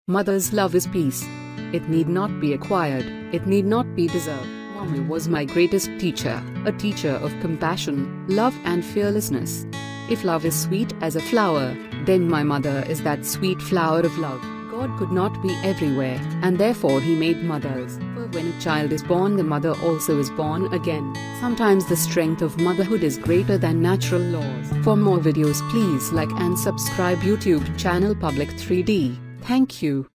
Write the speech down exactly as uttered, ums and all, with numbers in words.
Mother's love is peace. It need not be acquired, it need not be deserved. Mommy was my greatest teacher, a teacher of compassion, love and fearlessness. If love is sweet as a flower, then my mother is that sweet flower of love. God could not be everywhere, and therefore He made mothers. For when a child is born, the mother also is born again. Sometimes the strength of motherhood is greater than natural laws. For more videos, please like and subscribe YouTube channel Public three D. Thank you.